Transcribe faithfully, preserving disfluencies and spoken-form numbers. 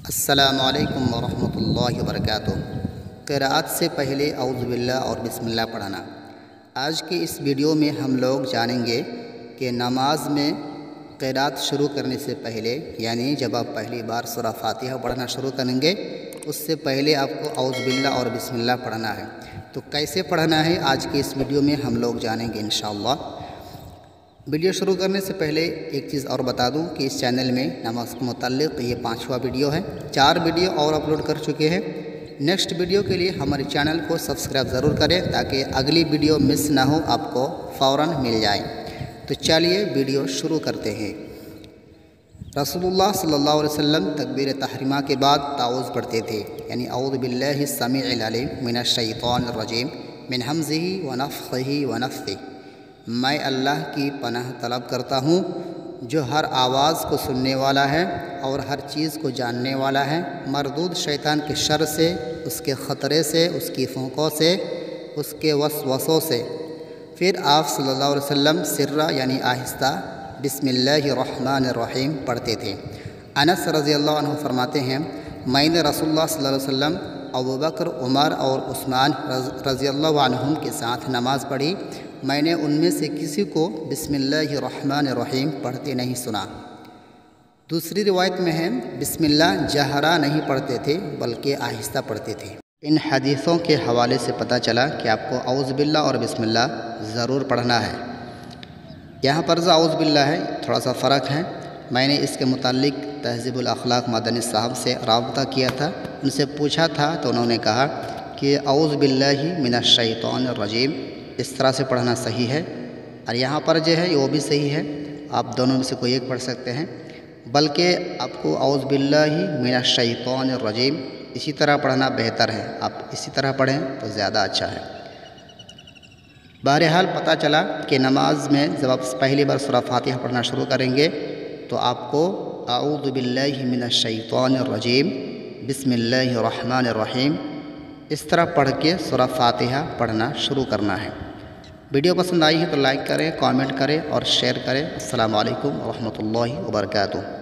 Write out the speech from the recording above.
السلام علیکم ورحمۃ اللہ وبرکاتہ۔ قراءت سے پہلے اعوذ باللہ اور بسم اللہ پڑھنا۔ آج کی اس ویڈیو میں ہم لوگ جانیں گے کہ نماز میں قراءت شروع کرنے سے پہلے، یعنی جب آپ پہلی بار سورہ فاتحہ پڑھنا شروع کریں گے اس سے پہلے آپ کو اعوذ باللہ اور بسم اللہ پڑھنا ہے۔ تو کیسے پڑھنا ہے آج کی اس ویڈیو میں ہم لوگ جانیں گے انشاءاللہ۔ ویڈیو شروع کرنے سے پہلے ایک چیز اور بتا دوں کہ اس چینل میں نماز کے متعلق یہ پانچواں ویڈیو ہے، چار ویڈیو اور اپلوڈ کر چکے ہیں۔ نیکسٹ ویڈیو کے لیے ہمارے چینل کو سبسکرائب ضرور کریں تاکہ اگلی ویڈیو مس نہ ہو، آپ کو فوراً مل جائے۔ تو چلیے ویڈیو شروع کرتے ہیں۔ رسول اللہ صلی اللہ علیہ وسلم تکبیر تحریمہ کے بعد تعوذ پڑھتے تھے، یعنی اعوذ باللہ السمیع العلیم من الشیطان الرجیم من ہمزہ ونفخہ ونفثہ۔ میں اللہ کی پناہ طلب کرتا ہوں جو ہر آواز کو سننے والا ہے اور ہر چیز کو جاننے والا ہے، مردود شیطان کے شر سے، اس کے خطرے سے، اس کی پھونکوں سے، اس کے وسوسوں سے۔ پھر آپ صلی اللہ علیہ وسلم سرہ یعنی آہستہ بسم اللہ الرحمن الرحیم پڑھتے تھے۔ انس رضی اللہ عنہ فرماتے ہیں، میں نے رسول اللہ صلی اللہ علیہ وسلم، ابوبکر، عمر اور عثمان رضی اللہ عنہم کے ساتھ نماز پڑھی، میں نے ان میں سے کسی کو بسم اللہ الرحمن الرحیم پڑھتے نہیں سنا۔ دوسری روایت میں ہے بسم اللہ جہرا نہیں پڑھتے تھے بلکہ آہستہ پڑھتے تھے۔ ان حدیثوں کے حوالے سے پتہ چلا کہ آپ کو اعوذ باللہ اور بسم اللہ ضرور پڑھنا ہے۔ یہاں پر اعوذ باللہ ہے، تھوڑا سا فرق ہے۔ میں نے اس کے متعلق تہذیب الاخلاق مدنی صاحب سے رابطہ کیا تھا، ان سے پوچھا تھا تو انہوں نے کہا کہ اعوذ باللہ من الشیطان الرجیم اس طرح سے پڑھنا صحیح ہے، اور یہاں پر جو ہے وہ بھی صحیح ہے، آپ دونوں میں سے کوئی ایک پڑھ سکتے ہیں، بلکہ آپ کو اعوذ باللہ من الشیطان الرجیم اسی طرح پڑھنا بہتر ہے، آپ اسی طرح پڑھیں تو زیادہ اچھا ہے۔ بہرحال پتہ چلا کہ نماز میں جب آپ پہلی بار سورہ فاتحہ پڑھنا شروع کریں گے تو آپ کو اعوذ باللہ من الشیطان الرجیم بسم اللہ الرحمن الرحیم اس طرح پڑھ کے سورہ فاتحہ پڑھنا شروع کرنا ہے۔ ویڈیو پسند آئی ہے تو لائک کریں، کامنٹ کریں اور شیئر کریں۔ السلام علیکم ورحمۃ اللہ وبرکاتہ۔